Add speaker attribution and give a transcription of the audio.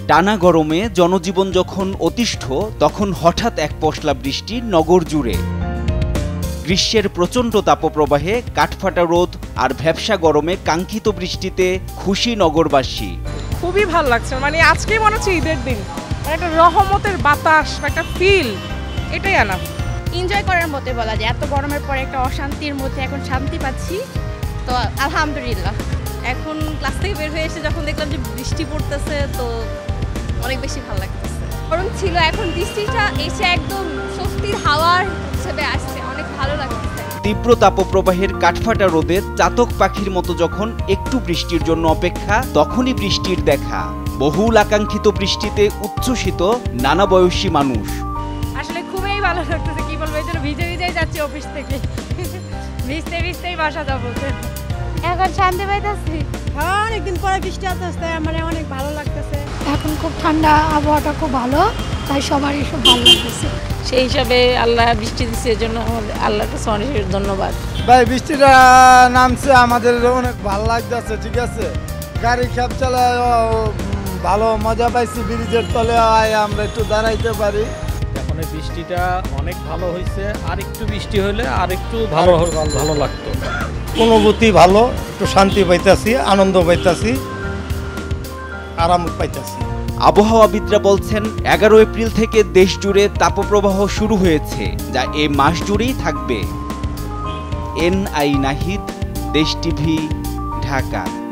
Speaker 1: টানা গরমে জনজীবন যখন অতিষ্ঠ তখন হঠাৎ এক পশলা বৃষ্টি নগর জুড়ে। গ্রীষ্মের প্রচণ্ড তাপপ্রবাহে কাঠফাটা রোদ আর ভ্যাপসা গরমে কাঙ্ক্ষিত বৃষ্টিতে খুশি নগরবাসী।
Speaker 2: খুবই ভালো লাগছে, মানে আজকে মনে হচ্ছে ঈদের দিন, একটা রহমতের বাতাস, একটা ফিল, এটাই আনাম।
Speaker 3: এনজয় করার মতো বলা যায়। এত গরমের পরে একটা অশান্তির মধ্যে এখন শান্তি পাচ্ছি, তো আলহামদুলিল্লাহ।
Speaker 4: এখন ক্লাস থেকে বের হয়ে এসে যখন দেখলাম যে বৃষ্টি পড়তেছে, তো অনেক বেশি ভালো লাগতেছে।
Speaker 3: গরম ছিল, এখন বৃষ্টিটা এসে একদম স্বস্তির হাওয়ার হিসেবে আসছে, অনেক ভালো লাগছে।
Speaker 1: তীব্র তাপপ্রবাহের কাঠফাটা রোদে চাতক পাখির মতো যখন একটু বৃষ্টির জন্য অপেক্ষা, তখনই বৃষ্টির দেখা। বহুল আকাঙ্ক্ষিত বৃষ্টিতে উচ্ছ্বসিত নানা বয়সী মানুষ।
Speaker 2: আসলে খুবই ভালো লাগতেছে, কি বলবো, এই জন্য ভিজে ভিজেই যাচ্ছি অফিস থেকে, ভিজতে ভিজতেই বাসা যাবো।
Speaker 3: এখন শান্তি পাইতেছি।
Speaker 5: হ্যাঁ, অনেকদিন পরে বৃষ্টি আসতে মানে অনেক ভালো লাগতেছে।
Speaker 6: এখন খুব ঠান্ডা, আবহাওয়াটা খুব ভালো, তাই সবারই খুব ভালো লাগতেছে।
Speaker 7: সেই হিসাবে আল্লাহ বৃষ্টি দিচ্ছে, এর জন্য আল্লাহকে অনেক ধন্যবাদ।
Speaker 8: ভাই বৃষ্টিটা নামছে, আমাদের অনেক ভালো লাগতেছে। ঠিক আছে, গাড়ি খ্যাপ চালায় ভালো মজা পাইছি। ব্রিজের তলে আমরা একটু দাঁড়াইতে পারি।
Speaker 9: এখন এই বৃষ্টিটা অনেক ভালো হয়েছে, আর একটু বৃষ্টি হলে আর একটু ভালো ভালো লাগতো।
Speaker 8: অনুভূতি ভালো, একটু শান্তি পাইতেছি, আনন্দ পাইতেছি, আরাম পাইতেছি।
Speaker 1: আবহাওয়াবিদরা বলছেন 11 এপ্রিল থেকে দেশ জুড়ে তাপপ্রবাহ শুরু হয়েছে, যা এ মাস জুড়েই থাকবে। এনআই নাহিদ, দেশ টিভি, ঢাকা।